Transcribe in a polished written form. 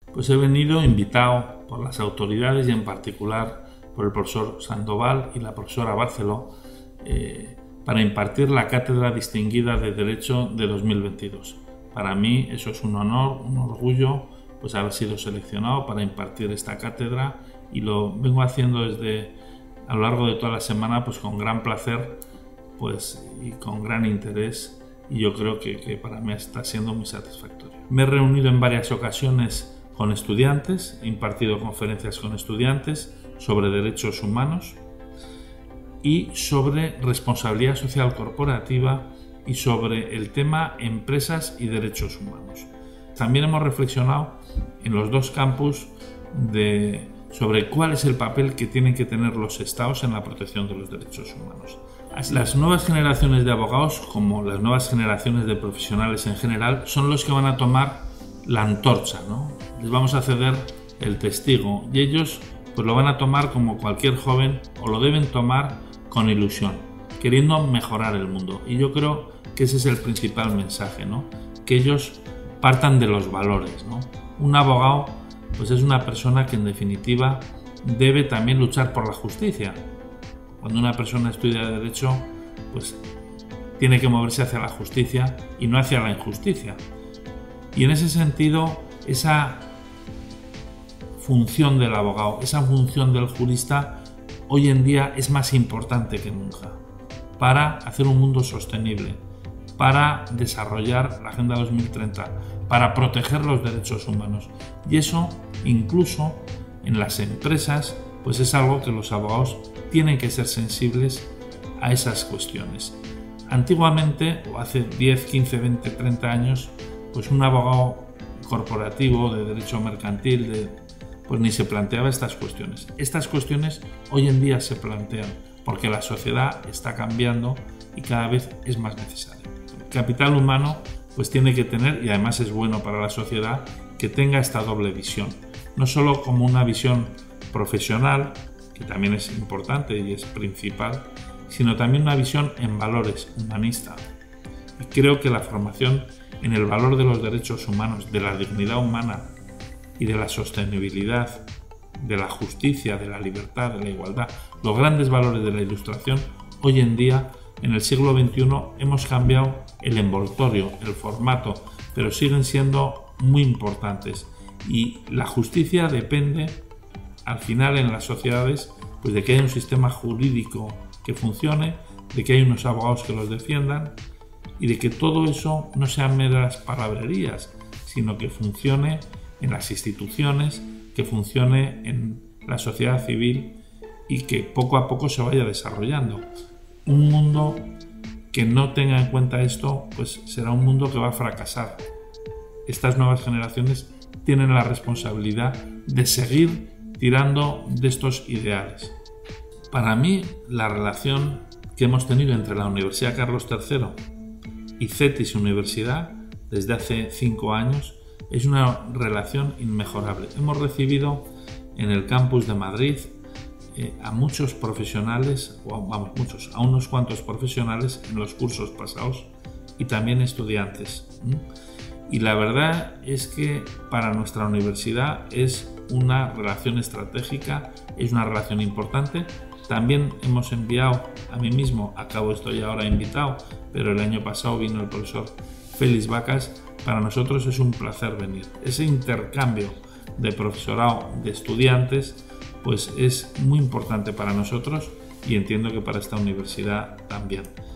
Pues he venido invitado por las autoridades y en particular por el profesor Sandoval y la profesora Barceló para impartir la Cátedra Distinguida de Derecho de 2022. Para mí eso es un honor, un orgullo, pues haber sido seleccionado para impartir esta cátedra, y lo vengo haciendo a lo largo de toda la semana pues con gran placer pues, y con gran interés, y yo creo que para mí está siendo muy satisfactorio. Me he reunido en varias ocasiones con estudiantes, he impartido conferencias con estudiantes sobre derechos humanos y sobre responsabilidad social corporativa y sobre el tema empresas y derechos humanos. También hemos reflexionado en los dos campus sobre cuál es el papel que tienen que tener los Estados en la protección de los derechos humanos. Las nuevas generaciones de abogados, como las nuevas generaciones de profesionales en general, son los que van a tomar la antorcha, ¿no? Les vamos a ceder el testigo y ellos pues lo van a tomar como cualquier joven, o lo deben tomar con ilusión, queriendo mejorar el mundo. Y yo creo que ese es el principal mensaje, ¿no? Que ellos partan de los valores, ¿no? Un abogado pues es una persona que en definitiva debe también luchar por la justicia. Cuando una persona estudia Derecho, pues tiene que moverse hacia la justicia y no hacia la injusticia. Y en ese sentido, esa función del abogado, esa función del jurista, hoy en día es más importante que nunca para hacer un mundo sostenible, para desarrollar la Agenda 2030, para proteger los derechos humanos. Y eso, incluso en las empresas, pues es algo que los abogados tienen que ser sensibles a esas cuestiones. Antiguamente, o hace 10, 15, 20, 30 años, pues un abogado corporativo de derecho mercantil pues ni se planteaba estas cuestiones. Estas cuestiones hoy en día se plantean porque la sociedad está cambiando y cada vez es más necesario. El capital humano pues tiene que tener, y además es bueno para la sociedad, que tenga esta doble visión. No solo como una visión profesional, que también es importante y es principal, sino también una visión en valores, humanista. Y creo que la formación en el valor de los derechos humanos, de la dignidad humana y de la sostenibilidad, de la justicia, de la libertad, de la igualdad, los grandes valores de la Ilustración, hoy en día, en el siglo XXI, hemos cambiado el envoltorio, el formato, pero siguen siendo muy importantes. Y la justicia depende, al final, en las sociedades, pues de que haya un sistema jurídico que funcione, de que haya unos abogados que los defiendan, y de que todo eso no sean meras palabrerías, sino que funcione en las instituciones, que funcione en la sociedad civil y que poco a poco se vaya desarrollando. Un mundo que no tenga en cuenta esto, pues será un mundo que va a fracasar. Estas nuevas generaciones tienen la responsabilidad de seguir tirando de estos ideales. Para mí, la relación que hemos tenido entre la Universidad Carlos III y CETIS Universidad desde hace 5 años es una relación inmejorable. Hemos recibido en el campus de Madrid a muchos profesionales, a unos cuantos profesionales en los cursos pasados y también estudiantes. Y la verdad es que para nuestra universidad es una relación estratégica, es una relación importante. También hemos enviado, a mí mismo, estoy ahora invitado, pero el año pasado vino el profesor Félix Vacas. Para nosotros es un placer venir. Ese intercambio de profesorado, de estudiantes, pues es muy importante para nosotros, y entiendo que para esta universidad también.